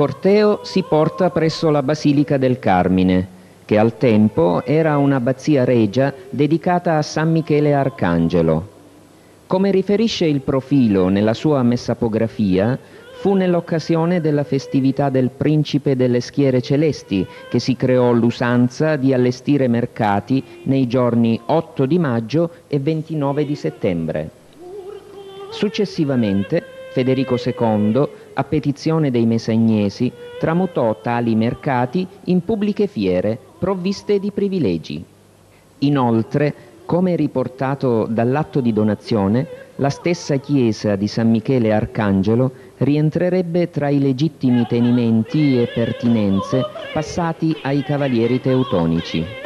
corteo si porta presso la Basilica del Carmine, che al tempo era un'abbazia regia dedicata a San Michele Arcangelo. Come riferisce il profilo nella sua messapografia, fu nell'occasione della festività del Principe delle Schiere Celesti che si creò l'usanza di allestire mercati nei giorni 8 di maggio e 29 di settembre. Successivamente, Federico II, a petizione dei Mesagnesi, tramutò tali mercati in pubbliche fiere provviste di privilegi. Inoltre, come riportato dall'atto di donazione, la stessa chiesa di San Michele Arcangelo rientrerebbe tra i legittimi tenimenti e pertinenze passati ai cavalieri teutonici.